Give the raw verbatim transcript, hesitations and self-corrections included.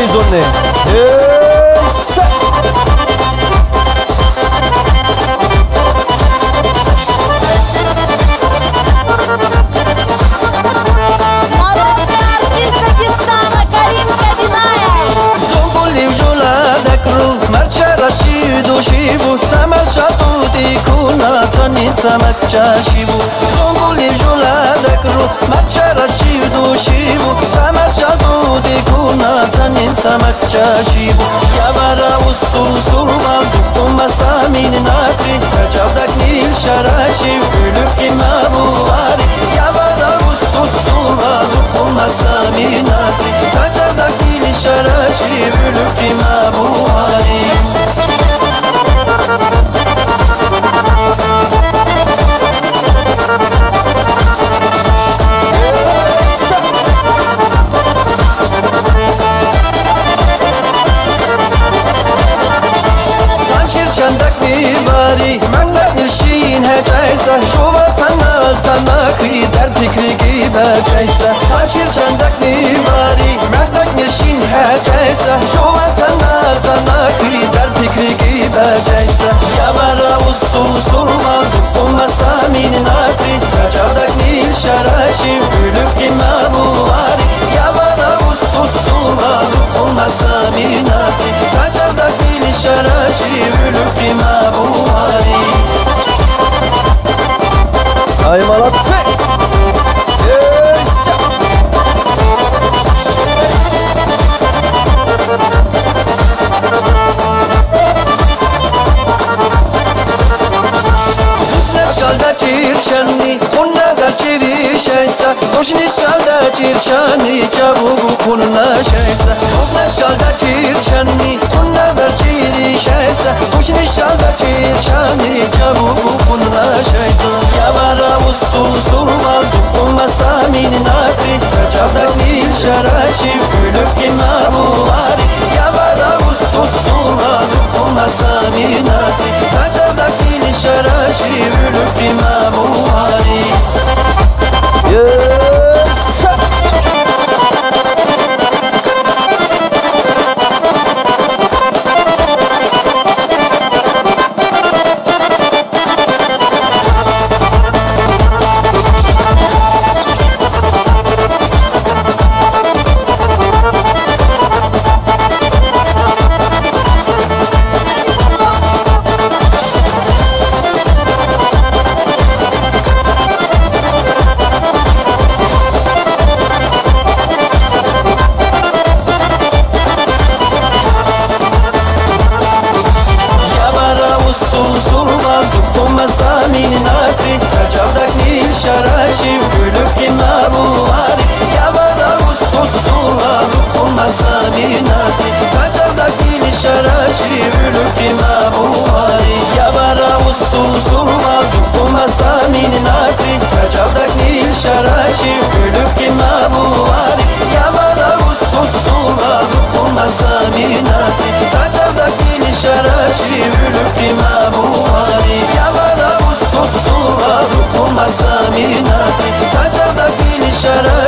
zone. Esa. Народная артистка Дистана Каринка Диная. Зонгулив жулада кру марчара шиду шибу самашату дикуна цаница матча шибу. Зонгулив жулада кру марчара шиду шибу самашату дикуна цаница матча шибу. Явара усту сурма зукума самин натри качавдак нил шараши үлүп кимабуари. Явара усту сурма зукума самин натри качавдак нил шараши үлүп кимабуари. Bari mangat nilshin hecaysa Şuva sanal sanakı der fikri gibi kaysa Kaçır çandak ni bari mangat nilshin hecaysa Şuva sanal sanakı der fikri gibi kaysa Yavara ustu surma zukuma samin natri Kaçavdak nil şaraşi gülüp kima buari Yavara ustu surma zukuma samin natri Kaçavdak nil şaraşi gülüp kima buari. Ay молодцы! Esa. Şalda çirçani, kunna da çirişeysa Koşni şalda çirçani, çabuğu kunna şeysa Koşna şalda çirçani, kunna da çirişeysa Koşni şalda çirçani, çabuğu kunna şeysa Yavara ustu surma, zukuma samin natri Kaçavdak nil şaraşi, gülüp kima buari Yavara ustu surma, zukuma samin natri Kaçavdak nil şaraşi, gülüp kima buari. Esa. Samin natri Kaçavdak nil şaraşi gülüp kima buari Yavara ustu surma zukuma samin natri Kaçavdak nil şaraşi gülüp kima buari Yavara ustu surma zukuma samin natri Kaçavdak nil şaraşi gülüp kima buari Yavara ustu surma zukuma samin natri Kaçavdak nil şaraşi gülüp kima buari Yavara ustu surma zukuma samin natri Kaçavdak nil şaraşi